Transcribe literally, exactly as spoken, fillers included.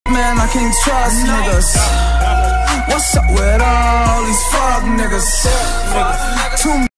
man, I can't trust niggas. What's up with all these fuck niggas? Too